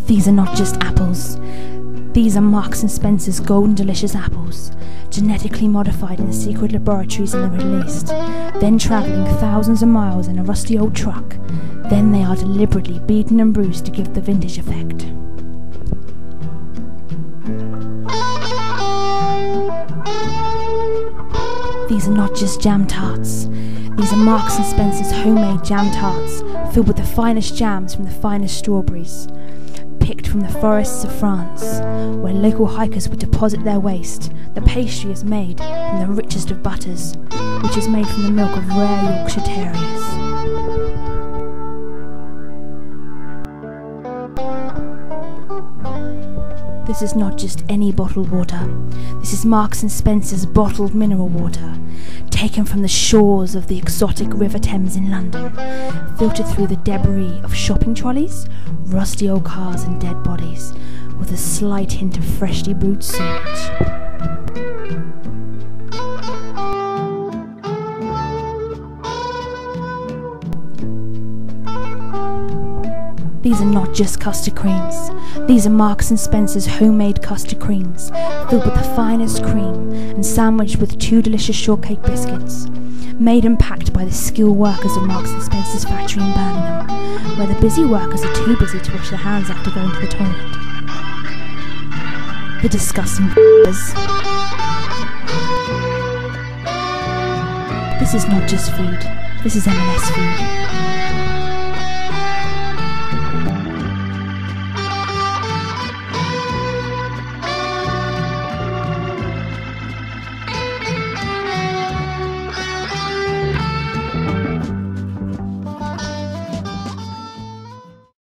These are not just apples. These are Marks and Spencer's golden delicious apples, genetically modified in secret laboratories in the Middle East, then travelling thousands of miles in a rusty old truck. Then they are deliberately beaten and bruised to give the vintage effect. These are not just jam tarts. These are Marks and Spencer's homemade jam tarts, filled with the finest jams from the finest strawberries, picked from the forests of France, where local hikers would deposit their waste. The pastry is made from the richest of butters, which is made from the milk of rare Yorkshire Terriers. This is not just any bottled water. This is Marks and Spencer's bottled mineral water, taken from the shores of the exotic River Thames in London, filtered through the debris of shopping trolleys, rusty old cars and dead bodies, with a slight hint of freshly brewed salt. These are not just custard creams. These are Marks and Spencer's homemade custard creams, filled with the finest cream and sandwiched with 2 delicious shortcake biscuits, made and packed by the skilled workers of Marks and Spencer's factory in Birmingham, where the busy workers are too busy to wash their hands after going to the toilet. The disgusting b****ers. This is not just food. This is M&S food.